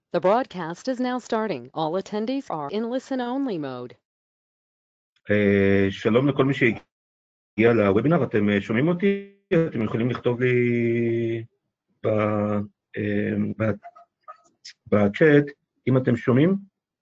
The broadcast is now starting. All attendees are in listen-only mode. שלום לכל מי שהגיע לוובינר, אתם שומעים אותי? אתם יכולים לכתוב לי בצ'אט אם אתם שומעים?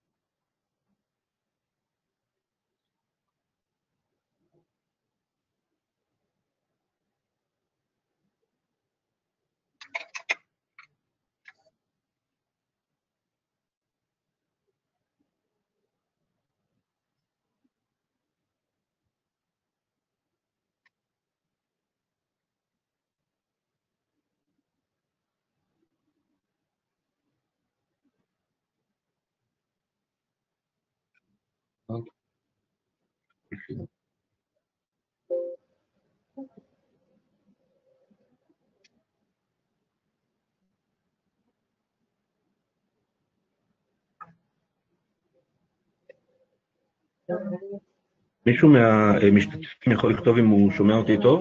מישהו מהמשתתפים יכול לכתוב אם הוא שומע אותי טוב?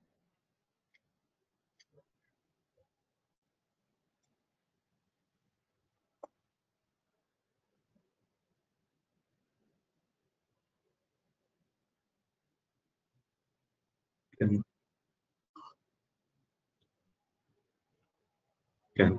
כן. כן.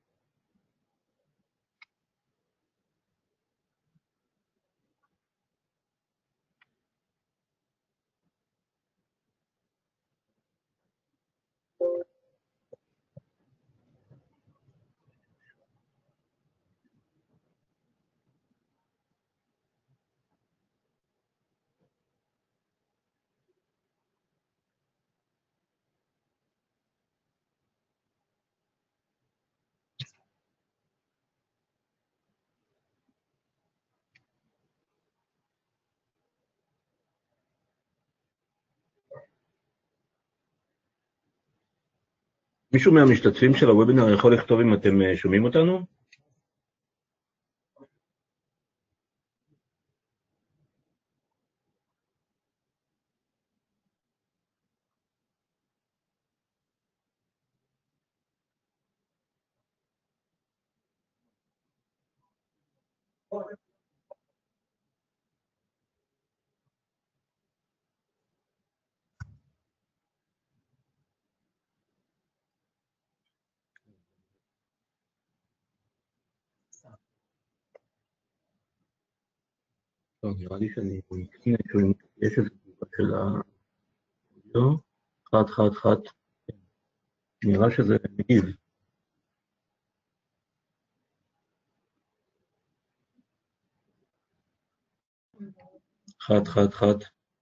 מישהו מהמשתתפים של הוובינר יכול לכתוב אם אתם שומעים אותנו? טוב, נראה לי שאני יש איזה תגובה של הוידאו. חד. נראה שזה מגיב. חד.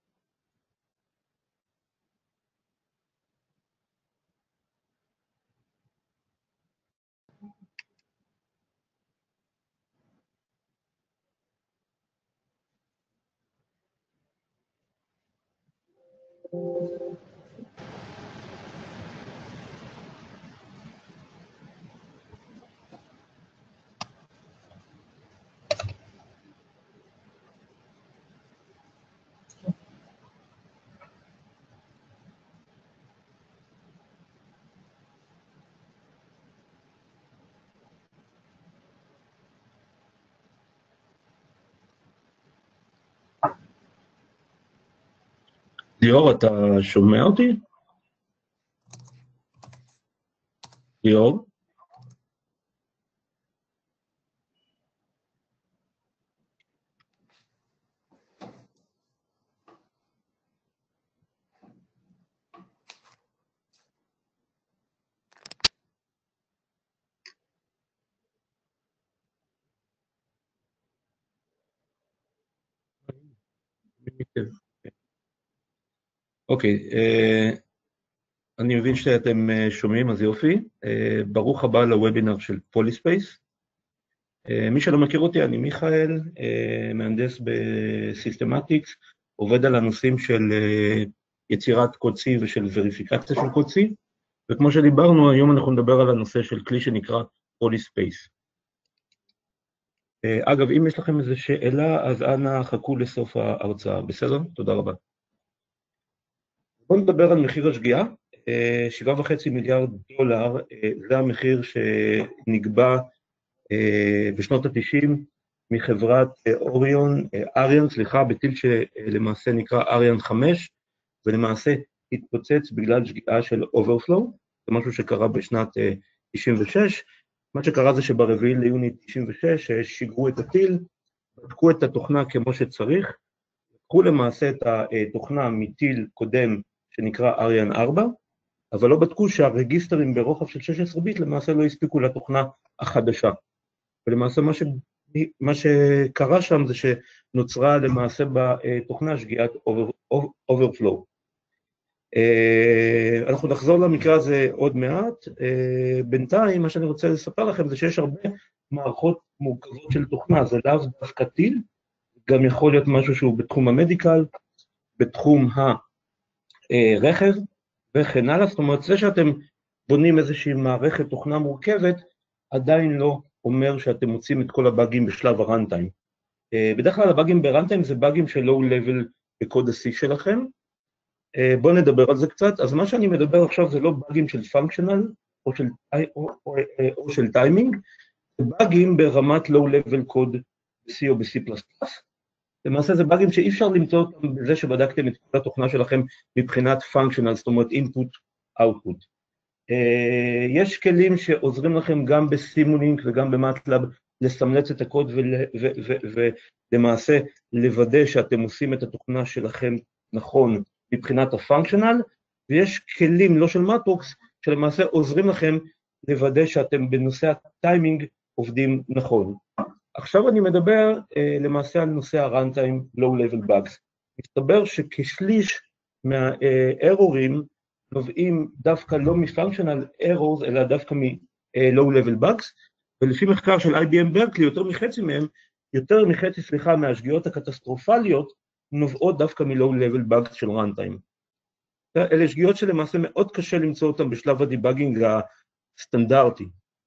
ליאור, אתה שומע אותי? ליאור? אוקיי, אני מבין שאתם שומעים, אז יופי. ברוך הבא לוובינר של פוליספייס. מי שלא מכיר אותי, אני מיכאל, מהנדס בסיסטמטיקס, עובד על הנושאים של יצירת קוד C ושל וריפיקציה של קוד C, וכמו שדיברנו, היום אנחנו נדבר על הנושא של כלי שנקרא פוליספייס. אגב, אם יש לכם איזו שאלה, אז אנא חכו לסוף ההרצאה, בסדר? תודה רבה. בואו נדבר על מחיר השגיאה. 7.5 מיליארד דולר, זה המחיר שנקבע בשנות ה-90 מחברת אריאן, בטיל שלמעשה נקרא אריאן 5, ולמעשה התפוצץ בגלל שגיאה של אוברפלואו, זה משהו שקרה בשנת 96, מה שקרה זה שברביעי ליוני 96 שיגרו את הטיל, בדקו את התוכנה כמו שצריך, לקחו למעשה את התוכנה מטיל קודם שנקרא אריאן 4, אבל לא בדקו שהרגיסטרים ברוחב של 16 ביט למעשה לא הספיקו לתוכנה החדשה. ולמעשה מה שקרה שם זה שנוצרה למעשה בתוכנה שגיאת אוברפלואו. אנחנו נחזור למקרה הזה עוד מעט. בינתיים מה שאני רוצה לספר לכם זה שיש הרבה מערכות מורכבות של תוכנה, זה לאו דווקא טיל, גם יכול להיות משהו שהוא בתחום המדיקל, בתחום הרכב וכן הלאה. זאת אומרת, זה שאתם בונים איזושהי מערכת תוכנה מורכבת, עדיין לא אומר שאתם מוצאים את כל הבאגים בשלב הראנטיים. בדרך כלל הבאגים בראנטיים זה באגים של לואו לבל בקוד ה-C שלכם. בואו נדבר על זה קצת. אז מה שאני מדבר עכשיו זה לא באגים של פונקשיונל או של טיימינג, זה באגים ברמת לואו לבל קוד ב-C או ב-C++. למעשה זה באגים שאי אפשר למצוא אותם בזה שבדקתם את כל התוכנה שלכם מבחינת פונקשיונל, זאת אומרת input, output. יש כלים שעוזרים לכם גם בסימולינק וגם במטלב לסמלץ את הקוד ולמעשה לוודא שאתם עושים את התוכנה שלכם נכון מבחינת הפונקשיונל, ויש כלים לא של מטרוקס שלמעשה עוזרים לכם לוודא שאתם בנושא הטיימינג עובדים נכון. עכשיו אני מדבר למעשה על נושא הראנטיים low-level bugs. מסתבר שכשליש מהארורים נובעים דווקא לא מ-functional errors, אלא דווקא מ-low-level bugs, ולפי מחקר של IBM ברקלי, יותר מחצי מהשגיאות הקטסטרופליות, נובעות דווקא מ-low-level bugs של runtime. אלה שגיאות שלמעשה מאוד קשה למצוא אותם בשלב הדיבאגינג הסטנדרטי.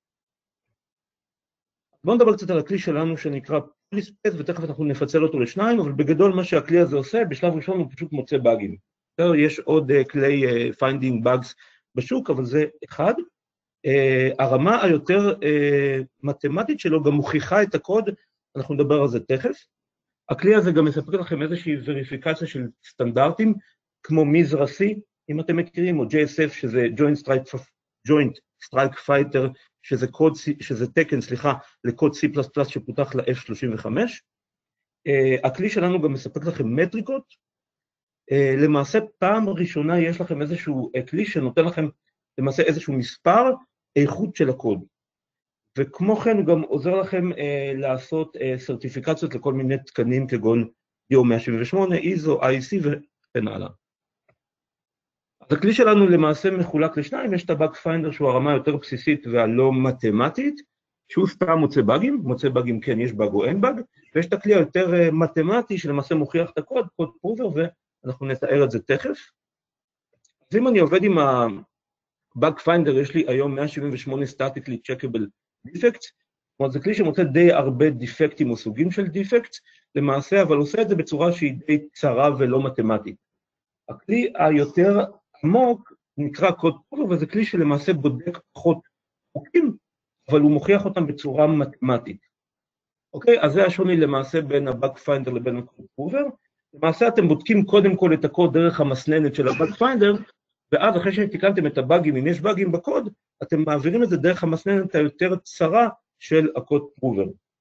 בואו נדבר קצת על הכלי שלנו שנקרא פוליספייס, ותכף אנחנו נפצל אותו לשניים, אבל בגדול מה שהכלי הזה עושה, בשלב ראשון הוא פשוט מוצא באגים. יש עוד כלי finding bugs בשוק, אבל זה אחד. הרמה היותר מתמטית שלו גם מוכיחה את הקוד, אנחנו נדבר על זה תכף. הכלי הזה גם מספר לכם איזושהי וריפיקציה של סטנדרטים, כמו מזרע-C, אם אתם מכירים, או JSF, שזה Joint Strike Fighter, שזה תקן, לקוד C++ שפותח ל-F35. הכלי שלנו גם מספק לכם מטריקות. למעשה, פעם ראשונה יש לכם איזשהו כלי שנותן לכם למעשה איזשהו מספר איכות של הקוד. וכמו כן הוא גם עוזר לכם לעשות סרטיפיקציות לכל מיני תקנים כגון DO 178, ISO, IEC וכן הלאה. אז הכלי שלנו למעשה מחולק לשניים, יש את הבאג פיינדר שהוא הרמה יותר בסיסית והלא מתמטית, שהוא סתם מוצא באגים כן יש באג או אין באג, ויש את הכלי היותר מתמטי שלמעשה מוכיח את הקוד, קוד פרובר, ואנחנו נתאר את זה תכף. אז אם אני עובד עם הבאג פיינדר, יש לי היום 178 statically checkable defects, זאת אומרת זה כלי שמוצא די הרבה דיפקטים או סוגים של דיפקטס, למעשה אבל עושה את זה בצורה שהיא די צרה ולא מתמטית. הכלי היותר עמוק נקרא קוד פרובר, וזה כלי שלמעשה בודק פחות חוקים, אבל הוא מוכיח אותם בצורה מתמטית. אוקיי? אז זה השוני למעשה בין הבאג פיינדר לבין הקוד פרובר. למעשה אתם בודקים קודם כל את הקוד דרך המסננת של הבאג פיינדר, ואז אחרי שתיקנתם את הבאגים, אם יש באגים בקוד, אתם מעבירים את זה דרך המסננת היותר צרה של הקוד פרובר.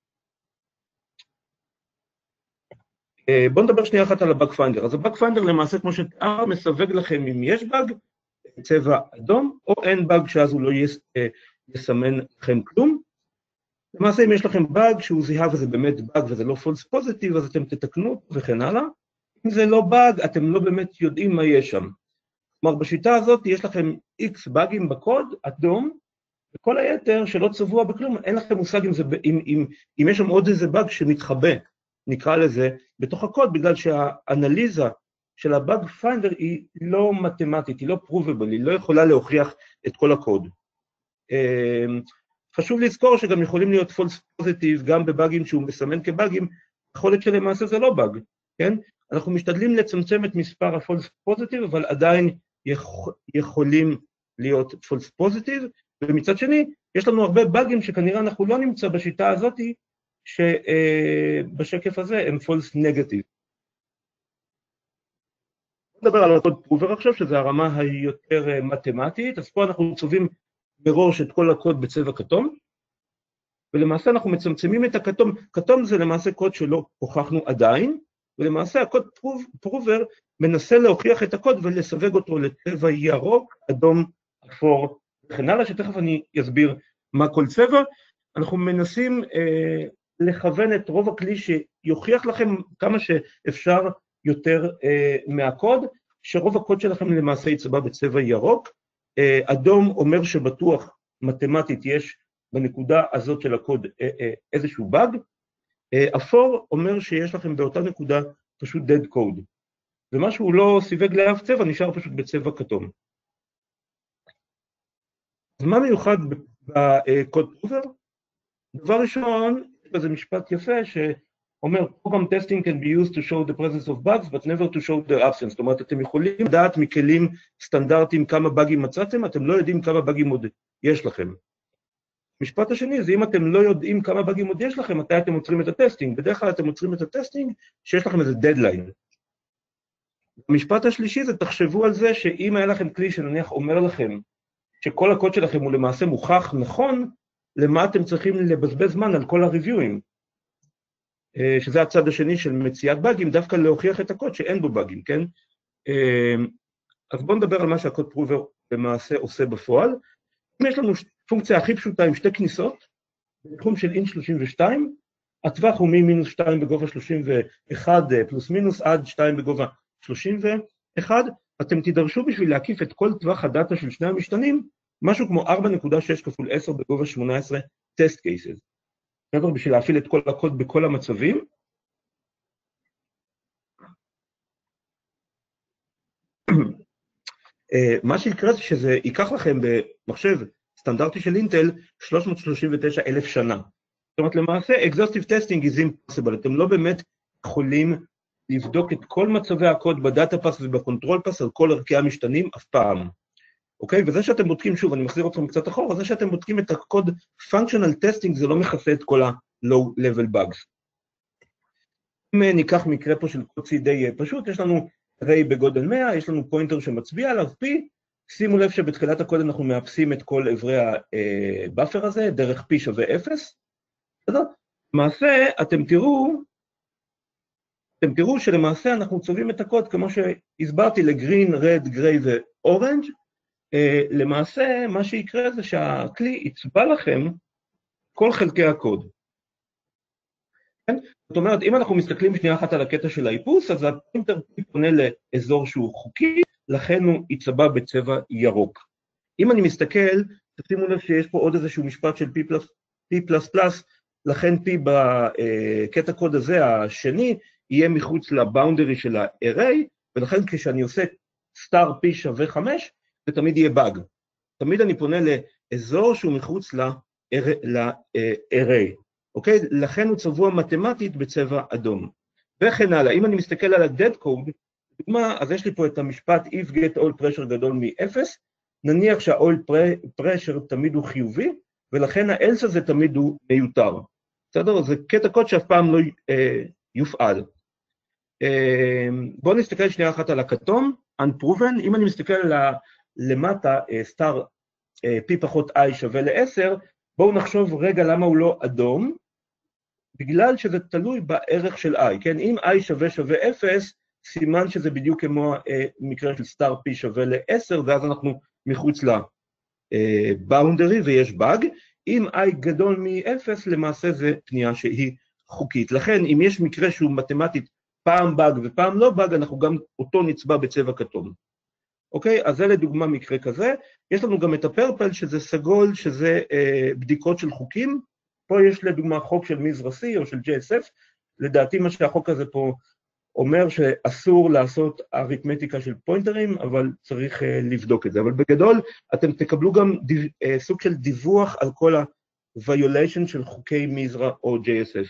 בואו נדבר שנייה אחת על הבאג פיינדר. אז הבאג פיינדר למעשה, כמו שתיאר, מסווג לכם אם יש באג, צבע אדום, או אין באג, שאז הוא לא יסמן לכם כלום. למעשה, אם יש לכם באג שהוא זיהה וזה באמת באג וזה לא false positive, אז אתם תתקנו וכן הלאה. אם זה לא באג, אתם לא באמת יודעים מה יש שם. כלומר, בשיטה הזאת יש לכם X באגים בקוד, אדום, וכל היתר שלא צבוע בכלום, אין לכם מושג אם יש שם עוד איזה באג שמתחבא, נקרא לזה, בתוך הקוד, בגלל שהאנליזה של הבאג פיינדר היא לא מתמטית, היא לא פרובבל, היא לא יכולה להוכיח את כל הקוד. חשוב לזכור שגם יכולים להיות false positive, גם בבאגים שהוא מסמן כבאגים, יכול להיות שלמעשה זה לא באג, כן? אנחנו משתדלים לצמצם את מספר ה-false positive, אבל עדיין יכולים להיות false positive, ומצד שני, יש לנו הרבה באגים שכנראה אנחנו לא נמצא בשיטה הזאת, שבשקף הזה הם false negative. נדבר על הקוד פרובר עכשיו, שזה הרמה היותר מתמטית, אז פה אנחנו צובעים מראש את כל הקוד בצבע כתום, ולמעשה אנחנו מצמצמים את הכתום, כתום זה למעשה קוד שלא הוכחנו עדיין, ולמעשה הקוד פרובר מנסה להוכיח את הקוד ולסווג אותו לצבע ירוק, אדום, אפור, וכן הלאה, שתכף אני אסביר מה כל צבע. אנחנו מנסים לכוון את רוב הכלי שיוכיח לכם כמה שאפשר יותר מהקוד, שרוב הקוד שלכם למעשה יצבע בצבע ירוק. אדום אומר שבטוח מתמטית יש בנקודה הזאת של הקוד איזשהו באג. אפור אומר שיש לכם באותה נקודה פשוט dead code, ומשהו לא סיווג לאף צבע, נשאר פשוט בצבע כתום. אז מה מיוחד בקוד פרובר? דבר ראשון, זה משפט יפה שאומר, program testing can be used to show the presence of bugs, but never to show their absence. זאת אומרת, אתם יכולים לדעת מכלים סטנדרטיים כמה באגים מצאתם, אתם לא יודעים כמה באגים עוד יש לכם. המשפט השני זה אם אתם לא יודעים כמה באגים עוד יש לכם, מתי אתם עוצרים את הטסטינג. בדרך כלל אתם עוצרים את הטסטינג שיש לכם איזה דדליין. המשפט השלישי זה תחשבו על זה שאם היה לכם כלי שנניח אומר לכם שכל הקוד שלכם הוא למעשה מוכח נכון, למה אתם צריכים לבזבז זמן על כל הריוויואים, שזה הצד השני של מציאת באגים, דווקא להוכיח את הקוד שאין בו באגים, כן? אז בואו נדבר על מה שהקוד פרובר למעשה עושה בפועל. אם יש לנו פונקציה הכי פשוטה עם שתי כניסות, בתחום של int 32, הטווח הוא מ-2 בגובה 31 פלוס מינוס עד 2 בגובה 31, אתם תידרשו בשביל להקיף את כל טווח הדאטה של שני המשתנים, משהו כמו 4.6 כפול 10 בגובה 18 טסט קייסס. בסדר? בשביל להפעיל את כל הקוד בכל המצבים. מה שיקרה זה שזה ייקח לכם במחשב סטנדרטי של אינטל 339,000 שנה. זאת אומרת, למעשה, exhaustive testing is impossible. אתם לא באמת יכולים לבדוק את כל מצבי הקוד בדאטה פס ובקונטרול פס על כל ערכי המשתנים אף פעם. אוקיי? וזה שאתם בודקים, שוב, אני מחזיר אתכם קצת אחורה, זה שאתם בודקים את הקוד functional testing, זה לא מכסה את כל ה-low level bugs. אם ניקח מקרה פה של קוד C די פשוט, יש לנו array בגודל 100, יש לנו פוינטר שמצביע עליו P, שימו לב שבתחילת הקוד אנחנו מאפסים את כל עברי הבאפר הזה, דרך P שווה 0. למעשה, אתם תראו שלמעשה אנחנו צובעים את הקוד כמו שהסברתי לגרין, רד, גריי ואורנג'. למעשה, מה שיקרה זה שהכלי יצבע לכם כל חלקי הקוד. כן? זאת אומרת, אם אנחנו מסתכלים שנייה אחת על הקטע של האיפוס, אז הפוינטר פונה לאזור שהוא חוקי, לכן הוא יצבע בצבע ירוק. אם אני מסתכל, תשימו לב שיש פה עוד איזשהו משפט של P++, לכן P בקטע קוד הזה, השני, יהיה מחוץ לבאונדרי של ה-array, ולכן כשאני עושה star P שווה 5, זה תמיד יהיה באג. תמיד אני פונה לאזור שהוא מחוץ ל-array. אוקיי? לכן הוא צבוע מתמטית בצבע אדום. וכן הלאה. אם אני מסתכל על ה-dead code, דוגמה, אז יש לי פה את המשפט if get all pressure גדול מ-0, נניח שה-all pressure תמיד הוא חיובי, ולכן ה-else הזה תמיד הוא מיותר. בסדר? זה קטע קוד שאף פעם לא יופעל. בואו נסתכל שנייה אחת על הכתום, unproven, אם אני מסתכל למטה, star p פחות i שווה ל-10, בואו נחשוב רגע למה הוא לא אדום, בגלל שזה תלוי בערך של i, כן? אם i שווה 0, סימן שזה בדיוק כמו מקרה של star p שווה ל-10, ואז אנחנו מחוץ לבאונדרי ויש באג. אם i גדול מ-0, למעשה זה פנייה שהיא חוקית. לכן, אם יש מקרה שהוא מתמטית פעם באג ופעם לא באג, אנחנו גם אותו נצבע בצבע כתום. אוקיי? אז זה לדוגמה מקרה כזה. יש לנו גם את הפרפל, שזה סגול, שזה בדיקות של חוקים. פה יש לדוגמה חוק של מזרסי או של JSF. לדעתי מה שהחוק הזה פה אומר שאסור לעשות אריתמטיקה של פוינטרים, אבל צריך לבדוק את זה. אבל בגדול, אתם תקבלו גם סוג של דיווח על כל ה-violation של חוקי מזרע או JSF.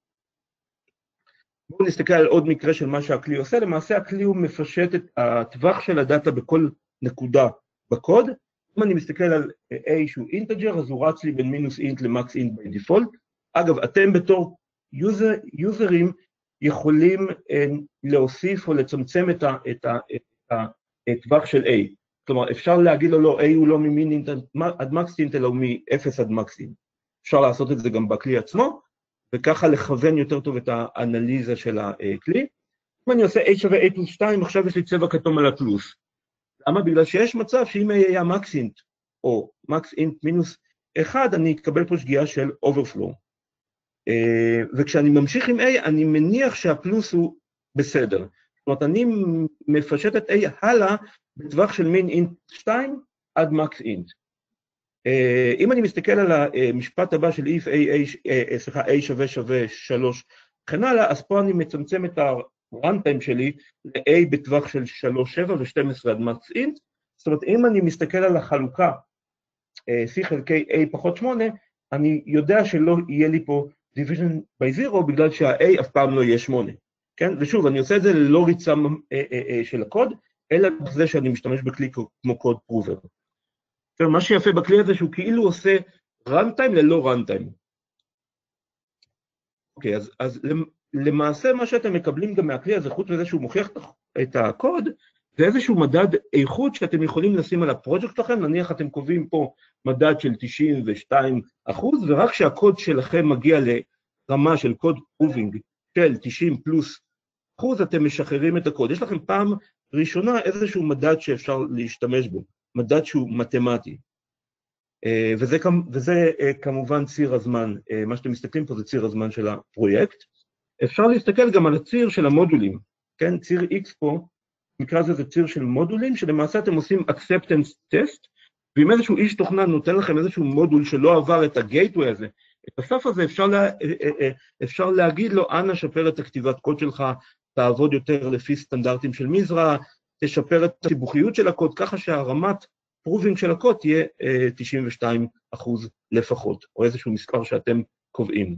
בואו נסתכל על עוד מקרה של מה שהכלי עושה. למעשה הכלי הוא מפשט את הטווח של הדאטה בכל נקודה בקוד, אם אני מסתכל על A שהוא אינטג'ר, אז הוא רץ לי בין מינוס אינט למקס אינט by default. אגב, אתם בתור יוזרים יכולים להוסיף או לצמצם את הטווח של A. כלומר, אפשר להגיד לו, לא, A הוא לא ממין אינט עד מקס אינט, אלא הוא מ-0 עד מקס אינט. אפשר לעשות את זה גם בכלי עצמו, וככה לכוון יותר טוב את האנליזה של הכלי. אם אני עושה A שווה A פלוס 2, עכשיו יש לי צבע כתום על הפלוס. למה? בגלל שיש מצב שאם A היה מקס אינט, או מקס אינט מינוס 1, אני אקבל פה שגיאה של overflow. וכשאני ממשיך עם A, אני מניח שהפלוס הוא בסדר. זאת אומרת, אני מפשט את A הלאה בטווח של מין אינט 2 עד מקס אינט. אם אני מסתכל על המשפט הבא של if A שווה 3 וכן הלאה, אז פה אני מצמצם את ה-runtime שלי ל-A בטווח של 3, 7 ו-12 עד מקס אינט. זאת אומרת, אם אני מסתכל על החלוקה C חלקי A פחות 8, אני יודע שלא יהיה לי פה division by 0, בגלל שה-A אף פעם לא יהיה 8. כן? ושוב, אני עושה את זה ללא ריצה של הקוד, אלא בזה שאני משתמש בכלי כמו קוד פרובר. מה שיפה בכלי הזה שהוא כאילו עושה runtime ללא runtime. אוקיי, אז למעשה מה שאתם מקבלים גם מהכלי הזה, חוץ מזה שהוא מוכיח את הקוד, זה איזשהו מדד איכות שאתם יכולים לשים על הפרויקט שלכם, נניח אתם קובעים פה מדד של 92%, ורק כשהקוד שלכם מגיע לרמה של קוד פרובינג של 90 פלוס אחוז, אתם משחררים את הקוד. יש לכם פעם ראשונה איזשהו מדד שאפשר להשתמש בו, מדד שהוא מתמטי. וזה כמובן ציר הזמן, מה שאתם מסתכלים פה זה ציר הזמן של הפרויקט. אפשר להסתכל גם על הציר של המודולים, כן? ציר X פה, במקרה הזה זה ציר של מודולים, שלמעשה אתם עושים acceptance test, ואם איזשהו איש תוכנה נותן לכם איזשהו מודול שלא עבר את הגייטווי הזה, את הסף הזה אפשר להגיד לו, אנא שפר את הכתיבת קוד שלך, תעבוד יותר לפי סטנדרטים של מזרע, תשפר את הסיבוכיות של הקוד, ככה שהרמת פרובינג של הקוד תהיה 92% לפחות, או איזשהו מספר שאתם קובעים.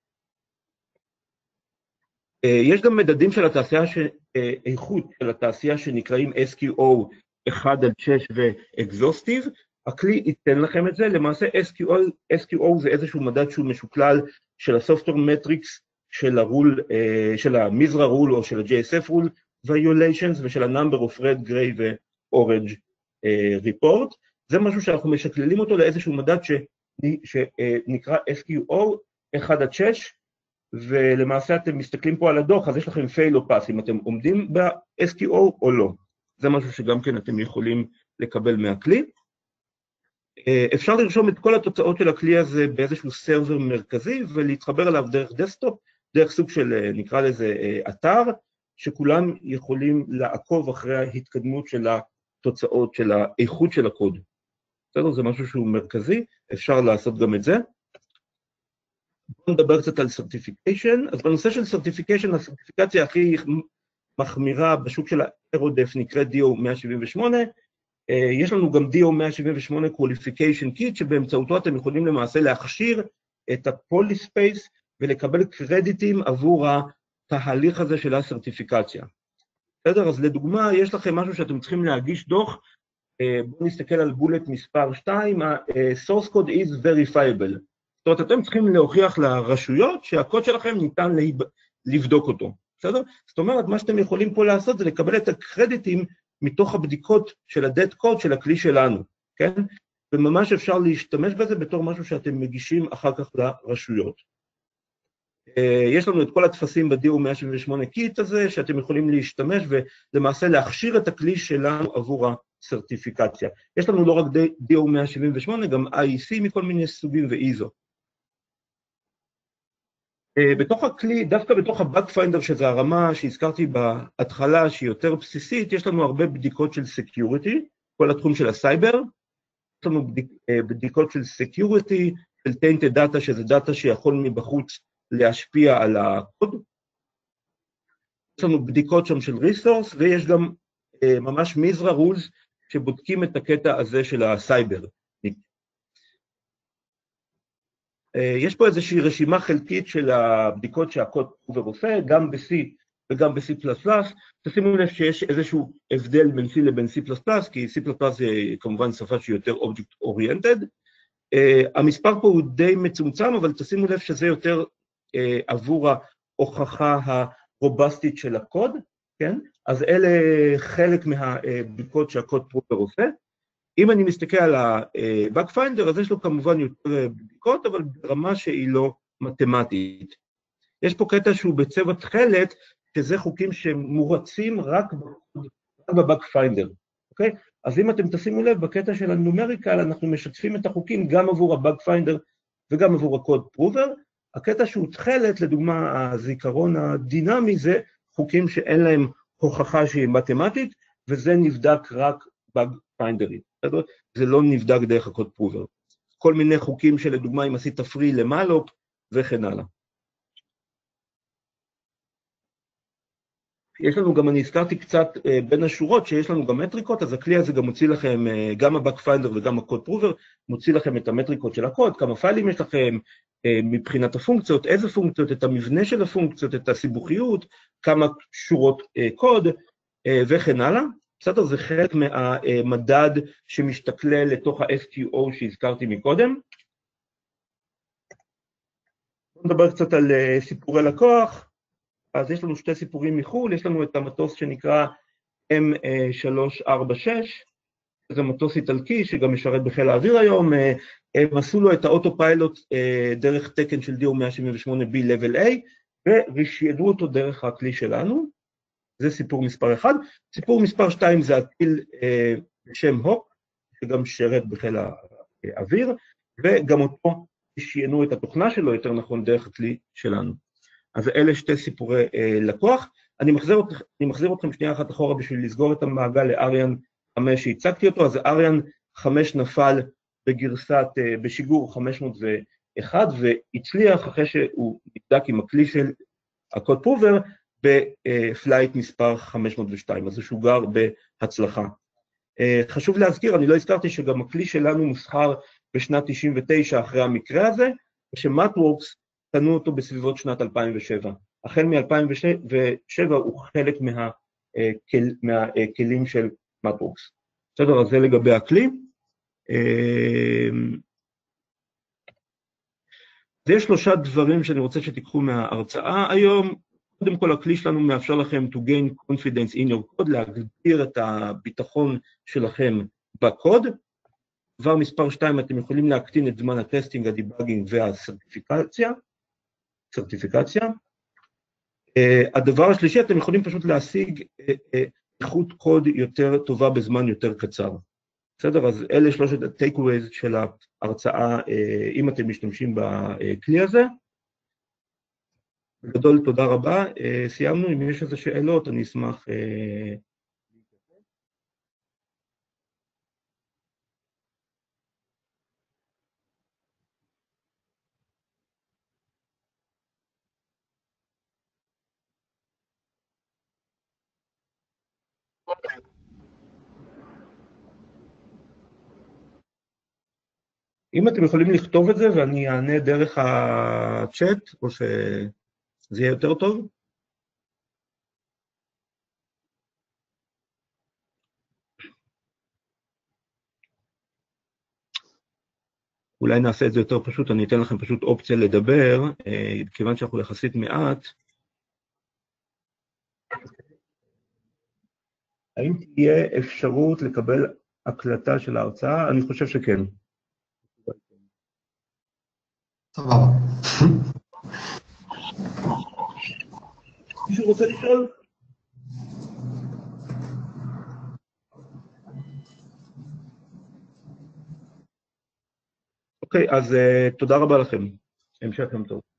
יש גם מדדים של התעשייה, איכות של התעשייה שנקראים SQO 1 עד 6 ו-Exhaustive, הכלי ייתן לכם את זה, למעשה SQO זה איזשהו מדד שהוא משוקלל של ה-Software Metrics, של המזרע רול או של ה-JSF רול, violations ושל ה-Number of Red, Gray ו-Orange report, זה משהו שאנחנו משקללים אותו לאיזשהו מדד שנקרא SQO 1 עד 6, ולמעשה אתם מסתכלים פה על הדוח, אז יש לכם fail או pass, אם אתם עומדים ב-SQO או לא. זה משהו שגם כן אתם יכולים לקבל מהכלי. אפשר לרשום את כל התוצאות של הכלי הזה באיזשהו סרבר מרכזי, ולהתחבר אליו דרך דסקטופ, דרך סוג של, נקרא לזה, אתר, שכולם יכולים לעקוב אחרי ההתקדמות של התוצאות של האיכות של הקוד. בסדר? זה משהו שהוא מרכזי, אפשר לעשות גם את זה. בואו נדבר קצת על סרטיפיקיישן. אז בנושא של סרטיפיקיישן, הסרטיפיקציה הכי מחמירה בשוק של האירודף נקראת DO 178, יש לנו גם DO 178 Qualification Kit, שבאמצעותו אתם יכולים למעשה להכשיר את ה-Polyspace ולקבל קרדיטים עבור התהליך הזה של הסרטיפיקציה. בסדר? אז לדוגמה, יש לכם משהו שאתם צריכים להגיש דוח, בואו נסתכל על בולט מספר 2, ה-Source Code is verifiable. זאת אומרת, אתם צריכים להוכיח לרשויות שהקוד שלכם ניתן לבדוק אותו. בסדר? זאת אומרת, מה שאתם יכולים פה לעשות זה לקבל את הקרדיטים מתוך הבדיקות של ה-dead code של הכלי שלנו, כן? וממש אפשר להשתמש בזה בתור משהו שאתם מגישים אחר כך לרשויות. יש לנו את כל התפסים ב-DO 178 קיט הזה, שאתם יכולים להשתמש ולמעשה להכשיר את הכלי שלנו עבור הסרטיפיקציה. יש לנו לא רק DO 178, גם IEC מכל מיני סוגים ו-ISO. בתוך הכלי, דווקא בתוך ה-Bug Finder, שזה הרמה שהזכרתי בהתחלה, שהיא יותר בסיסית, יש לנו הרבה בדיקות של Security, כל התחום של הסייבר, יש לנו בדיקות של Security, של Tainted Data, שזה דאטה שיכול מבחוץ להשפיע על הקוד, יש לנו בדיקות שם של Resource, ויש גם ממש מזרע Rules, שבודקים את הקטע הזה של הסייבר. יש פה איזושהי רשימה חלקית של הבדיקות שהקוד עושה, גם ב-C וגם ב-C++. תשימו לב שיש איזשהו הבדל בין C לבין C++, כי C++ זה כמובן שפה שהיא יותר Object Oriented. המספר פה הוא די מצומצם, אבל תשימו לב שזה יותר עבור ההוכחה הרובסטית של הקוד, כן? אז אלה חלק מהבדיקות שהקוד פרובר עושה. אם אני מסתכל על ה-Bug Finder, אז יש לו כמובן יותר בדיקות, אבל ברמה שהיא לא מתמטית. יש פה קטע שהוא בצבע תכלת, שזה חוקים שמורצים רק ב-Bug Finder, אוקיי? אז אם אתם תשימו לב, בקטע של הנומריקל, אנחנו משתפים את החוקים גם עבור ה-Bug Finder וגם עבור הקוד פרובר. הקטע שהוא תכלת, לדוגמה, הזיכרון הדינמי, זה חוקים שאין להם הוכחה שהיא מתמטית, וזה נבדק רק Bug Finderית. זה לא נבדק דרך הקוד פרובר. כל מיני חוקים שלדוגמה, אם עשית פרי למלוק וכן הלאה. יש לנו גם, אני הזכרתי קצת בין השורות, שיש לנו גם מטריקות, אז הכלי הזה גם מוציא לכם, גם ה-Bug Finder וגם הקוד פרובר, מוציא לכם את המטריקות של הקוד, כמה פיילים יש לכם, מבחינת הפונקציות, איזה פונקציות, את המבנה של הפונקציות, את הסיבוכיות, כמה שורות קוד וכן הלאה. בסדר, זה חלק מהמדד שמשתכלל לתוך ה-SQO שהזכרתי מקודם. בואו נדבר קצת על סיפורי לקוח. אז יש לנו שתי סיפורים מחול, יש לנו את המטוס שנקרא M346, זה מטוס איטלקי שגם משרת בחיל האוויר היום, הם עשו לו את האוטופיילוט דרך תקן של DO-178B Level A, ורשיידו אותו דרך הכלי שלנו, זה סיפור מספר 1. סיפור מספר 2 זה הטיל בשם הוק, שגם שרת בחיל האוויר, וגם אותו רשיינו את התוכנה שלו, יותר נכון, דרך הכלי שלנו. אז אלה שתי סיפורי לקוח. אני מחזיר אתכם שנייה אחת אחורה בשביל לסגור את המעגל לאריאן 5 שהצגתי אותו, אז אריאן 5 נפל בשיגור 501, והצליח אחרי שהוא נבדק עם הכלי של הקוד פרובר, בפלייט מספר 502, אז הוא שוגר בהצלחה. חשוב להזכיר, אני לא הזכרתי שגם הכלי שלנו מוסחר בשנת 99 אחרי המקרה הזה, ושמטוורקס קנו אותו בסביבות שנת 2007. החל מ-2007 הוא חלק מהכלים של מטוורקס. בסדר, אז זה לגבי הכלי. אז יש 3 דברים שאני רוצה שתיקחו מההרצאה היום. קודם כל, הכלי שלנו מאפשר לכם to gain confidence in your code, להגביר את הביטחון שלכם בקוד. דבר מספר 2, אתם יכולים להקטין את זמן הטסטינג, הדיבאגינג והסרטיפיקציה. הדבר השלישי, אתם יכולים פשוט להשיג איכות קוד יותר טובה בזמן יותר קצר. בסדר? אז אלה 3 ה-takeaways של ההרצאה, אם אתם משתמשים בכלי הזה. בגדול, תודה רבה. סיימנו. אם יש איזה שאלות, אני אשמח... אם אתם יכולים לכתוב את זה ואני אענה דרך הצ'אט, או שזה יהיה יותר טוב? אולי נעשה את זה יותר פשוט, אני אתן לכם פשוט אופציה לדבר, כיוון שאנחנו יחסית מעט. האם תהיה אפשרות לקבל הקלטה של ההרצאה? אני חושב שכן. סבבה. מישהו רוצה לשאול? אוקיי, אז תודה רבה לכם. המשך יום טוב.